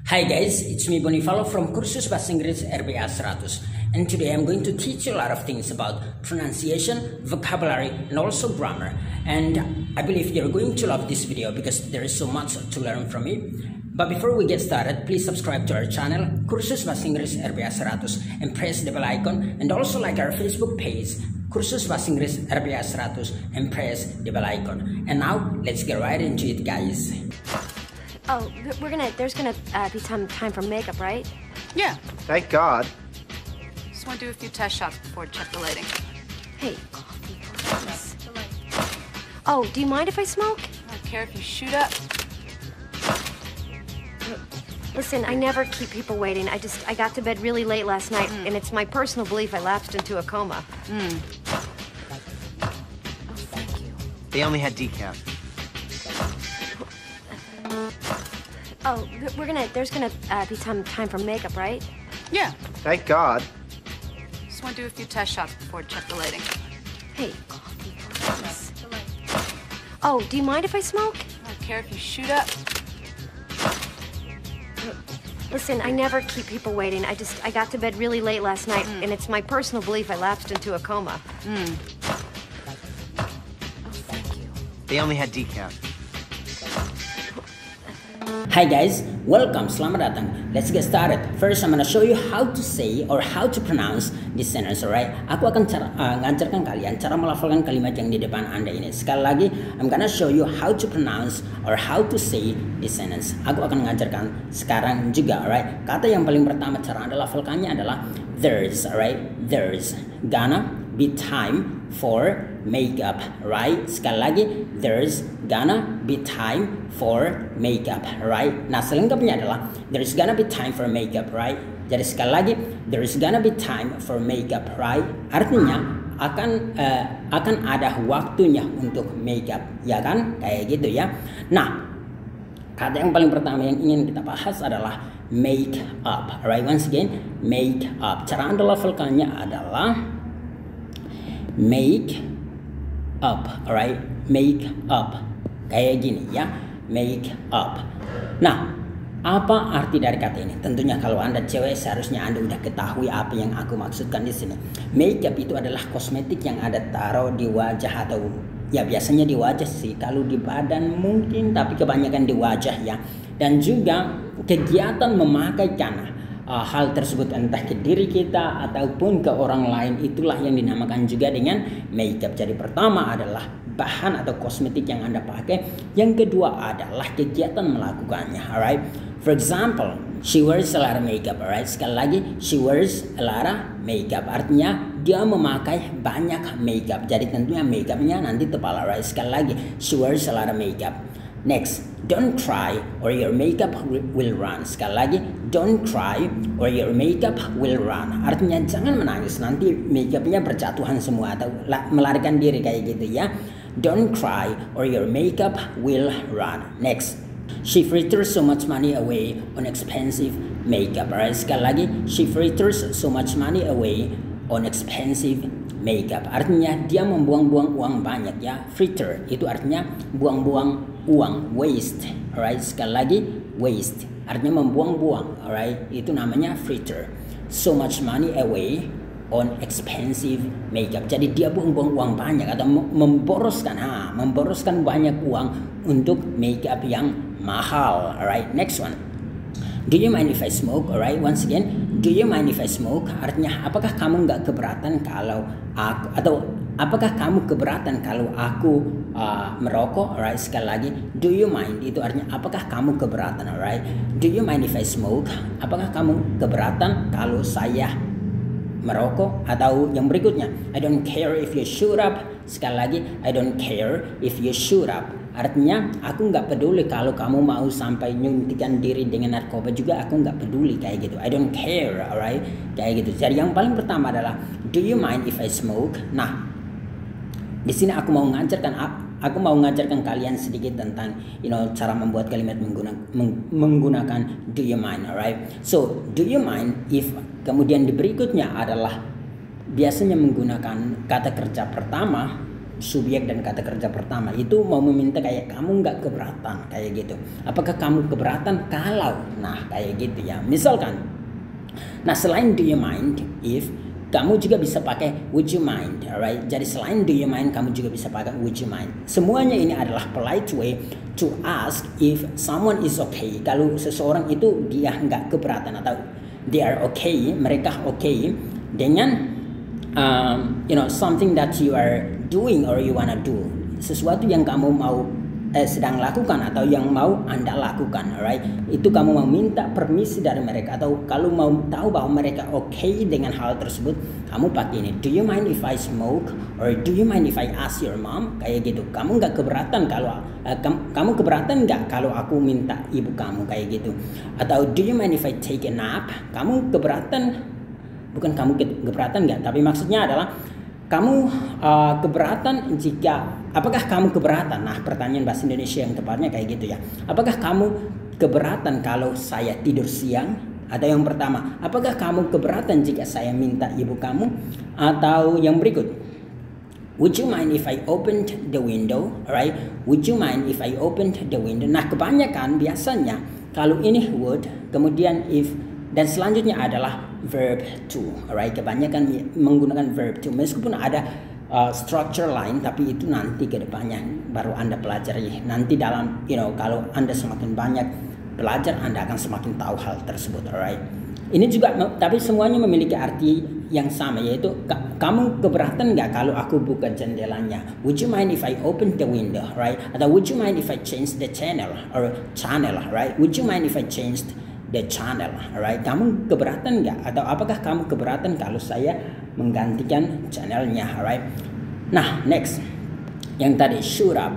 Hi guys, it's me Bonifalo from Kursus Bahasa Inggris RBA 100, and today I'm going to teach you a lot of things about pronunciation, vocabulary, and also grammar. And I believe you're going to love this video because there is so much to learn from it. But before we get started, please subscribe to our channel Kursus Bahasa Inggris RBA 100 and press the bell icon, and also like our Facebook page Kursus Bahasa Inggris RBA 100 and press the bell icon. And now let's get right into it, guys. Oh, there's gonna be time for makeup, right? Yeah. Thank God. Just want to do a few test shots before check the lighting. Hey, coffee, please. Oh, do you mind if I smoke? I don't care if you shoot up. Listen, I never keep people waiting. I got to bed really late last night, and it's my personal belief I lapsed into a coma. Oh, thank you. They only had decaf. Oh, there's gonna be time for makeup, right? Yeah. Thank God. Just want to do a few test shots before check the lighting. Hey, coffee, please. Oh, do you mind if I smoke? I don't care if you shoot up. Listen, I never keep people waiting. I got to bed really late last night, and it's my personal belief I lapsed into a coma. Oh, thank you. They only had decaf. Hi guys, welcome, selamat datang. Let's get started. First, I'm gonna show you how to say or how to pronounce this sentence, alright? Aku akan ngajarkan kalian cara melafalkan kalimat yang di depan Anda ini. Sekali lagi, I'm gonna show you how to pronounce or how to say this sentence. Aku akan mengajarkan sekarang juga, alright? Kata yang paling pertama cara Anda lafalkannya adalah there's, alright? There's gonna be time for makeup, right? Sekali lagi, there's gonna be time for makeup, right? Nah, selengkapnya adalah there's gonna be time for makeup, right? Jadi sekali lagi, there's gonna be time for makeup, right? Artinya akan ada waktunya untuk makeup, ya kan? Kayak gitu ya. Nah, kata yang paling pertama yang ingin kita bahas adalah make up, right? Once again, make up. Cara Anda lafalkannya adalah make up, alright? Make up. Kayak gini ya, make up. Nah, apa arti dari kata ini? Tentunya kalau Anda cewek seharusnya Anda udah ketahui apa yang aku maksudkan di sini. Make up itu adalah kosmetik yang Anda taruh di wajah, atau ya biasanya di wajah sih, kalau di badan mungkin, tapi kebanyakan di wajah ya. Dan juga kegiatan memakaikan hal tersebut entah ke diri kita ataupun ke orang lain, itulah yang dinamakan juga dengan makeup. Jadi pertama adalah bahan atau kosmetik yang Anda pakai, yang kedua adalah kegiatan melakukannya, alright? For example, she wears a lot of makeup, alright? Sekali lagi, she wears a lot of makeup, artinya dia memakai banyak makeup. Jadi tentunya makeupnya nanti tebal, alright? Sekali lagi, she wears a lot of makeup. Next, don't cry or your makeup will run. Sekali lagi, don't cry or your makeup will run. Artinya jangan menangis, nanti makeupnya berjatuhan semua atau melarikan diri kayak gitu ya. Don't cry or your makeup will run. Next, she fritters so much money away on expensive makeup. Alright, sekali lagi, she fritters so much money away on expensive makeup. Artinya dia membuang-buang uang banyak ya. Fritter itu artinya buang-buang uang, waste. Alright, sekali lagi, waste artinya membuang-buang. Alright, itu namanya fritter. So much money away on expensive makeup. Jadi dia buang-buang uang banyak atau memboroskan banyak uang untuk makeup yang mahal. Alright, next one. Do you mind if I smoke? Alright, once again, do you mind if I smoke? Artinya apakah kamu nggak keberatan kalau aku, atau apakah kamu keberatan kalau aku merokok? Alright, sekali lagi, do you mind itu artinya apakah kamu keberatan? Alright, do you mind if I smoke? Apakah kamu keberatan kalau saya merokok? Atau yang berikutnya, I don't care if you shoot up. Sekali lagi, I don't care if you shoot up. Artinya aku nggak peduli kalau kamu mau sampai nyuntikan diri dengan narkoba juga, aku nggak peduli kayak gitu. I don't care, alright, kayak gitu. Jadi yang paling pertama adalah do you mind if I smoke? Nah, di sini aku mau ngajarkan kalian sedikit tentang cara membuat kalimat menggunakan do you mind, alright? So do you mind if, kemudian di berikutnya adalah biasanya menggunakan kata kerja pertama subjek dan kata kerja pertama itu mau meminta kayak kamu nggak keberatan kayak gitu. Apakah kamu keberatan kalau, nah kayak gitu ya. Misalkan, nah selain do you mind if, kamu juga bisa pakai would you mind, alright? Jadi selain do you mind, kamu juga bisa pakai would you mind. Semuanya ini adalah polite way to ask if someone is okay. Kalau seseorang itu dia nggak keberatan atau they are okay, mereka okay dengan something that you are doing or you wanna do, sesuatu yang kamu mau sedang lakukan atau yang mau Anda lakukan, alright? Itu kamu mau minta permisi dari mereka, atau kalau mau tahu bahwa mereka okay dengan hal tersebut, kamu pakai ini. Do you mind if I smoke? Or do you mind if I ask your mom? Kayak gitu. Kamu nggak keberatan kalau kamu keberatan nggak kalau aku minta ibu kamu kayak gitu? Atau do you mind if I take a nap? Kamu keberatan? Bukan kamu keberatan nggak, tapi maksudnya adalah kamu keberatan jika, apakah kamu keberatan? Nah, pertanyaan bahasa Indonesia yang tepatnya kayak gitu ya. Apakah kamu keberatan kalau saya tidur siang? Atau yang pertama, apakah kamu keberatan jika saya minta ibu kamu? Atau yang berikut, would you mind if I opened the window? Alright, would you mind if I opened the window? Nah, kebanyakan biasanya kalau ini would, kemudian if, dan selanjutnya adalah verb to, alright? Kebanyakan menggunakan verb to, meskipun ada structure lain, tapi itu nanti ke depannya baru Anda pelajari. Nanti dalam, kalau Anda semakin banyak belajar, Anda akan semakin tahu hal tersebut, alright? Ini juga, tapi semuanya memiliki arti yang sama, yaitu kamu keberatan nggak kalau aku buka jendelanya? Would you mind if I open the window, right? Atau would you mind if I change the channel, right? Would you mind if I changed the channel, alright? Kamu keberatan nggak? Atau apakah kamu keberatan kalau saya menggantikan channelnya, alright? Nah, next, yang tadi shoot up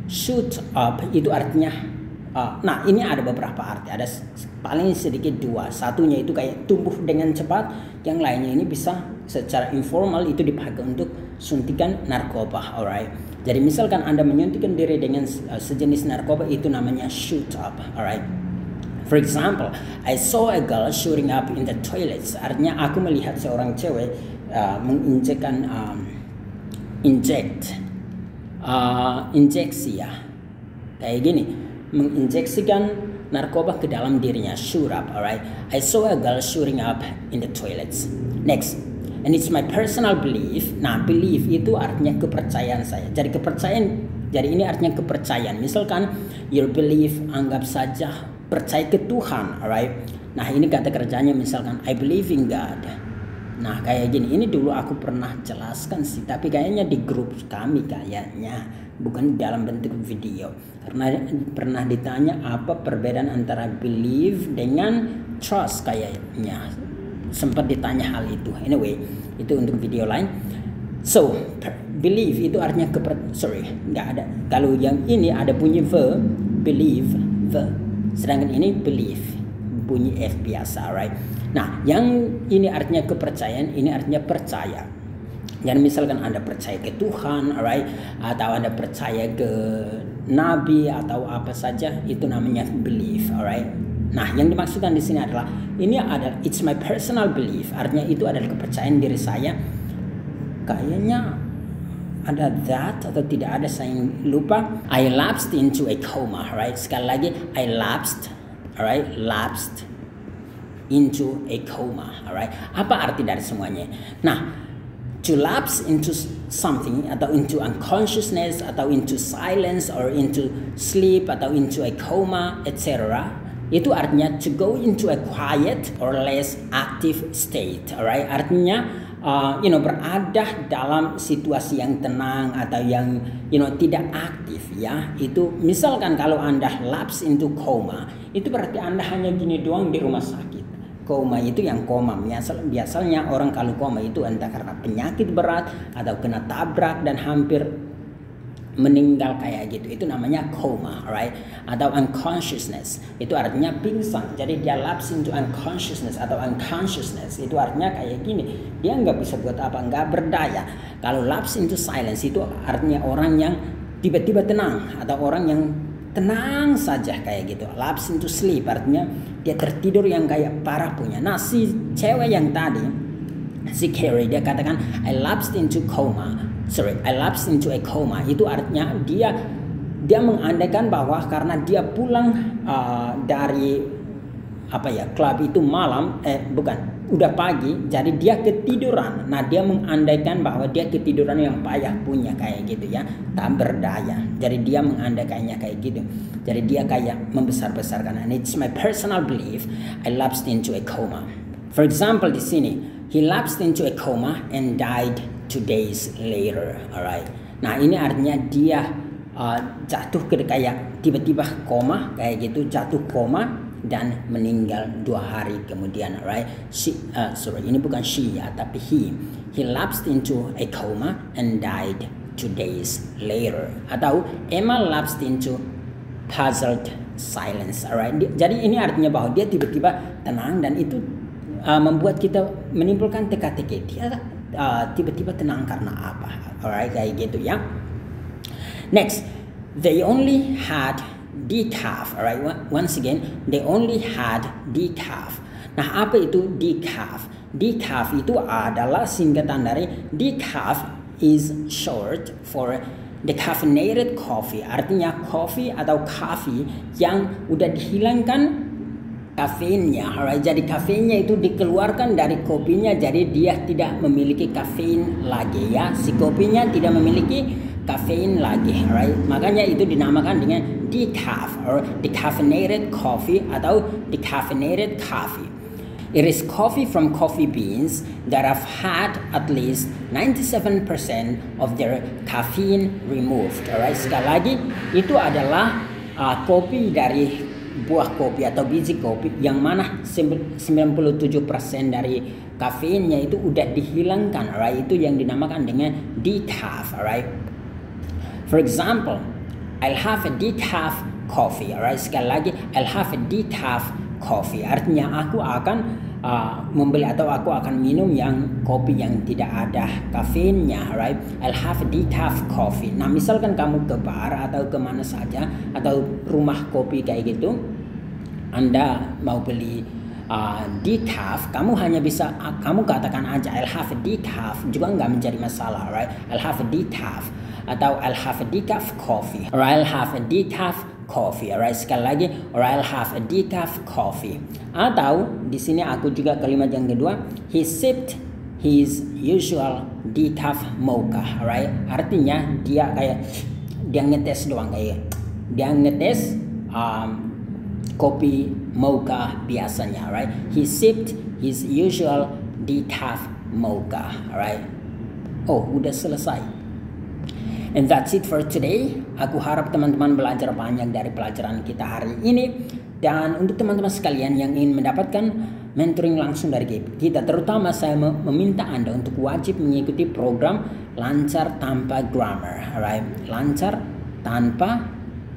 itu artinya, nah ini ada beberapa arti, ada paling sedikit dua. Satunya itu kayak tumbuh dengan cepat, yang lainnya ini bisa secara informal itu dipakai untuk suntikan narkoba, alright? Jadi misalkan Anda menyuntikkan diri dengan sejenis narkoba, itu namanya shoot up, alright? For example, I saw a girl shooting up in the toilets. Artinya aku melihat seorang cewek menginjekkan injeksi ya, kayak gini, menginjeksikan narkoba ke dalam dirinya. Shoot up, alright? I saw a girl shooting up in the toilets. Next, and it's my personal belief. Nah, belief itu artinya kepercayaan saya. Jadi ini artinya kepercayaan. Misalkan your belief, anggap saja percaya ke Tuhan, alright? Nah, ini kata kerjanya misalkan I believe in God. Nah, kayak gini. Ini dulu aku pernah jelaskan sih, tapi kayaknya di grup kami kayaknya, bukan dalam bentuk video. Karena pernah ditanya apa perbedaan antara believe dengan trust kayaknya. Sempat ditanya hal itu. Anyway, itu untuk video lain. So, believe itu artinya nggak ada. Kalau yang ini ada bunyi verb, believe, verb. Sedangkan ini believe, bunyi F biasa, right? Nah, yang ini artinya kepercayaan, ini artinya percaya. Dan misalkan Anda percaya ke Tuhan, alright, atau Anda percaya ke Nabi atau apa saja, itu namanya belief, alright. Nah, yang dimaksudkan di sini adalah it's my personal belief, artinya itu adalah kepercayaan diri saya. Kayaknya ada that atau tidak ada, saya lupa. I lapsed into a coma, right? Sekali lagi, I lapsed, alright, lapsed into a coma, alright. Apa arti dari semuanya? Nah, to lapse into something atau into unconsciousness atau into silence or into sleep atau into a coma, etc. Itu artinya to go into a quiet or less active state, alright. Artinya berada dalam situasi yang tenang atau yang tidak aktif ya. Itu misalkan kalau Anda lapse into coma, itu berarti Anda hanya gini doang di rumah sakit. Koma itu yang koma. Biasanya orang kalau koma itu entah karena penyakit berat atau kena tabrak dan hampir meninggal kayak gitu. Itu namanya koma, right? Atau unconsciousness. Itu artinya pingsan. Jadi dia lapse into unconsciousness atau unconsciousness. Itu artinya kayak gini. Dia nggak bisa buat apa, nggak berdaya. Kalau lapse into silence itu artinya orang yang tiba-tiba tenang atau orang yang tenang saja kayak gitu. Lapse into sleep artinya dia tertidur yang kayak parah punya. Nah, si cewek yang tadi, si Carrie, dia katakan I lapsed into coma. I lapsed into a coma. Itu artinya dia mengandaikan bahwa karena dia pulang dari klub itu malam, udah pagi, jadi dia ketiduran. Nah, dia mengandaikan bahwa dia ketiduran yang payah punya kayak gitu ya, tak berdaya. Jadi dia mengandaikannya kayak gitu. Jadi dia kayak membesar-besarkan. And it's my personal belief, I lapsed into a coma. For example, di sini, he lapsed into a coma and died 2 days later. Alright. Nah, ini artinya dia jatuh ke kayak tiba-tiba koma kayak gitu, jatuh koma dan meninggal 2 hari kemudian, right? Ini bukan she ya, tapi he lapsed into a coma and died 2 days later. Atau Emma lapsed into puzzled silence, alright? Jadi ini artinya bahwa dia tiba-tiba tenang, dan itu membuat kita menimbulkan teka-teki. Dia tiba-tiba tenang karena apa? Alright, kayak gitu ya. Next, they only had decaf, alright. Once again, they only had decaf. Nah, apa itu decaf? Decaf itu adalah singkatan dari decaf is short for decaffeinated coffee. Artinya kopi atau coffee yang udah dihilangkan kafeinnya, alright. Jadi kafeinnya itu dikeluarkan dari kopinya, jadi dia tidak memiliki kafein lagi ya. Si kopinya tidak memiliki kafein lagi, right? Makanya itu dinamakan dengan decaf or decaffeinated coffee atau decaffeinated coffee. It is coffee from coffee beans that have had at least 97% of their caffeine removed. Alright, sekali lagi itu adalah kopi dari buah kopi atau biji kopi yang mana 97% dari kafeinnya itu udah dihilangkan. Alright, itu yang dinamakan dengan decaf. Alright. For example, I'll have a decaf coffee. Alright, sekali lagi, I'll have a decaf coffee. Artinya aku akan membeli atau aku akan minum yang kopi yang tidak ada kafeinnya. Alright, I'll have a decaf coffee. Nah, misalkan kamu ke bar atau kemana saja atau rumah kopi kayak gitu, Anda mau beli decaf, kamu hanya bisa kamu katakan aja I'll have a decaf, juga nggak menjadi masalah, right? I'll have a decaf atau I'll have a decaf coffee, or I'll have a decaf coffee, alright. Sekali lagi, or I'll have a decaf coffee. Atau di sini aku juga kalimat yang kedua, he sipped his usual decaf mocha, alright. Artinya dia ngetes doang, kayak dia ngetes kopi mocha biasanya, right? He sipped his usual decaf mocha, alright. Oh, udah selesai. And that's it for today. Aku harap teman-teman belajar banyak dari pelajaran kita hari ini. Dan untuk teman-teman sekalian yang ingin mendapatkan mentoring langsung dari kita, terutama saya meminta Anda untuk wajib mengikuti program Lancar Tanpa Grammar, alright? Lancar tanpa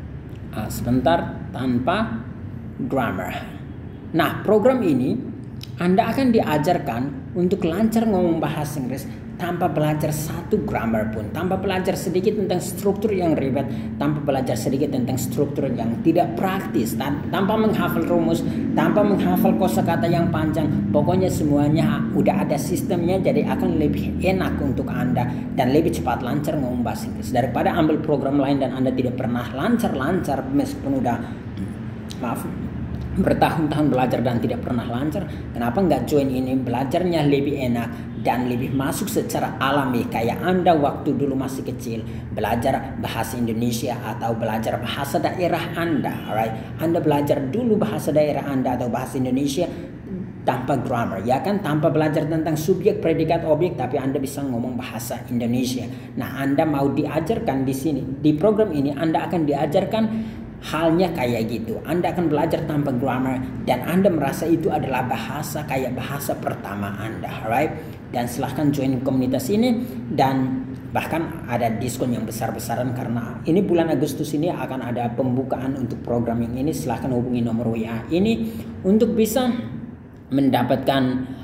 tanpa grammar. Nah, program ini Anda akan diajarkan untuk lancar ngomong bahasa Inggris tanpa belajar satu grammar pun, tanpa belajar sedikit tentang struktur yang ribet, tanpa belajar sedikit tentang struktur yang tidak praktis, tanpa menghafal rumus, tanpa menghafal kosakata yang panjang. Pokoknya semuanya udah ada sistemnya, jadi akan lebih enak untuk Anda dan lebih cepat lancar ngomong bahasa Inggris daripada ambil program lain dan Anda tidak pernah lancar meskipun udah bertahun-tahun belajar dan tidak pernah lancar. Kenapa nggak join ini? Belajarnya lebih enak dan lebih masuk secara alami, kayak Anda waktu dulu masih kecil belajar bahasa Indonesia atau belajar bahasa daerah Anda, alright? Anda belajar dulu bahasa daerah Anda atau bahasa Indonesia tanpa grammar, ya kan? Tanpa belajar tentang subjek, predikat, objek, tapi Anda bisa ngomong bahasa Indonesia. Nah, Anda mau diajarkan di sini, di program ini Anda akan diajarkan halnya kayak gitu. Anda akan belajar tanpa grammar dan Anda merasa itu adalah bahasa kayak bahasa pertama Anda, alright? Dan silahkan join komunitas ini, dan bahkan ada diskon yang besar-besaran karena ini bulan Agustus ini akan ada pembukaan untuk program yang ini. Silahkan hubungi nomor WA ini untuk bisa mendapatkan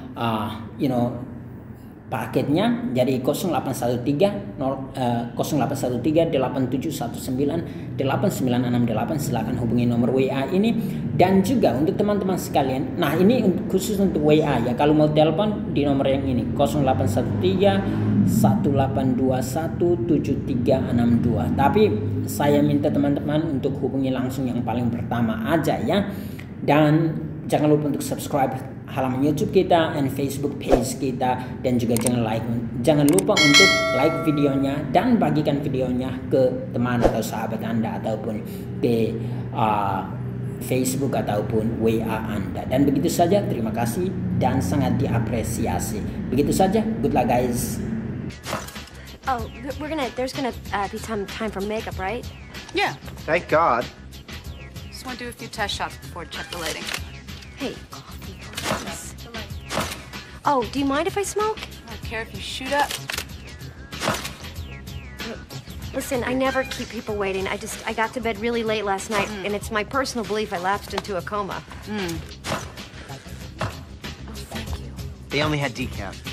paketnya. Jadi 0813 8719 8968, silakan hubungi nomor WA ini. Dan juga untuk teman-teman sekalian, nah ini khusus untuk WA ya, kalau mau telepon di nomor yang ini 0813 1821732. Tapi saya minta teman-teman untuk hubungi langsung yang paling pertama aja ya. Dan jangan lupa untuk subscribe halaman YouTube kita dan Facebook page kita, dan juga jangan lupa untuk like videonya dan bagikan videonya ke teman atau sahabat Anda ataupun ke Facebook ataupun WA Anda. Dan begitu saja, terima kasih dan sangat diapresiasi. Begitu saja, good luck guys. Oh, there's gonna be time for makeup, right? Yeah. Thank God. Just want to do a few test shots before check the lighting. Hey. Oh, do you mind if I smoke? I don't care if you shoot up. Listen, I never keep people waiting. I got to bed really late last night, and it's my personal belief I lapsed into a coma. Mm. Oh, thank you. They only had decaf.